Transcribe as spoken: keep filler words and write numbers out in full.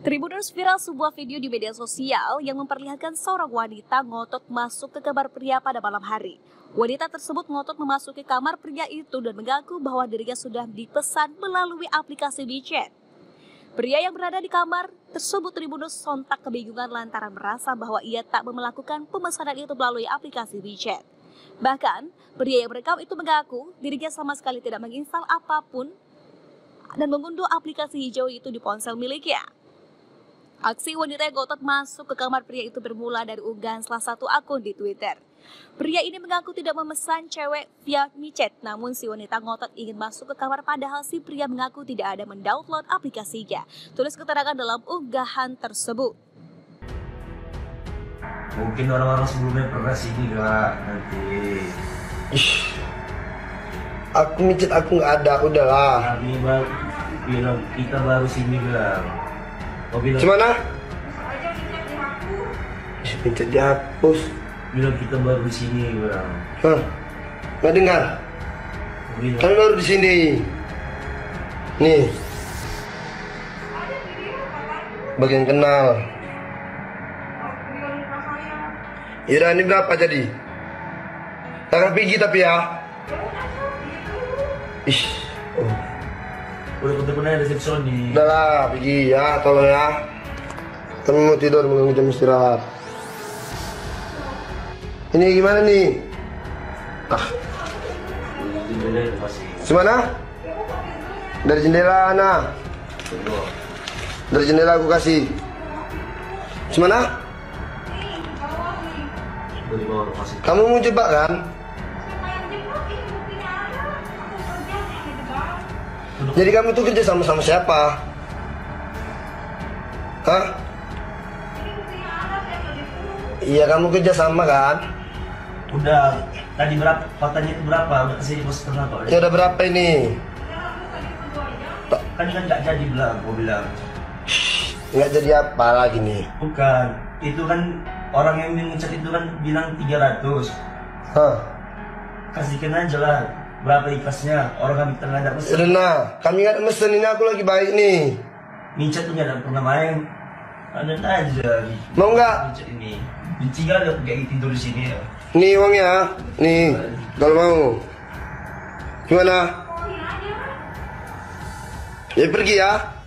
Tribuners, viral sebuah video di media sosial yang memperlihatkan seorang wanita ngotot masuk ke kamar pria pada malam hari. Wanita tersebut ngotot memasuki kamar pria itu dan mengaku bahwa dirinya sudah dipesan melalui aplikasi WeChat. Pria yang berada di kamar tersebut Tribuners sontak kebingungan lantaran merasa bahwa ia tak melakukan pemesanan itu melalui aplikasi WeChat. Bahkan, pria yang merekam itu mengaku dirinya sama sekali tidak menginstal apapun dan mengunduh aplikasi hijau itu di ponsel miliknya. Aksi wanita yang ngotot masuk ke kamar pria itu bermula dari unggahan salah satu akun di Twitter. Pria ini mengaku tidak memesan cewek via WeChat, namun si wanita ngotot ingin masuk ke kamar padahal si pria mengaku tidak ada mendownload aplikasinya. Tulis keterangan dalam unggahan tersebut. Mungkin orang-orang sebelumnya pernah sini gak nanti. Ish, aku WeChat aku nggak ada, udahlah. Kami baru bilang kita baru sini bilang. Oh, bilang, Gimana? WeChat dihapus. bilang kita baru di sini bilang. Hah? Nggak dengar? Oh, bilang, Kami baru di sini. Nih. Bagian kenal. Ira ini berapa jadi? Takkan pergi tapi ya. Ish. Oh. udah ketemu ada resepsionis nih. Udah lah, pergi ya, tolong ya. Kami mau tidur, menunggu jam istirahat. Ini gimana nih? Ah, Jendela masih. Semana? Dari jendela, Ana. Dari jendela aku kasih. Semana? Dari bawah masih. Kamu mau jebak kan? Jadi kamu tuh kerja sama-sama siapa? Hah? Iya, kamu kerja sama kan? Udah, tadi berapa? Katanya itu berapa? Udah kasih di pos setengah kok. Ya udah berapa ini? Kan kan nggak jadi bilang, gua bilang. Nggak jadi apa lagi nih? Bukan, itu kan orang yang ngecat itu kan bilang tiga ratus. Hah? Kasihkan aja lah. Berapa ikhlasnya? Orang kami tengah ada pesan. Rena, kami nggak ada mesen, ini aku lagi baik nih. Mincat punya dan pernah main. Ada aja. Mau nggak? Mincat ini. Benci gak ada kayak tidur di sini ya. Nih uangnya, nih, kalau mau. Gimana? Ya pergi ya.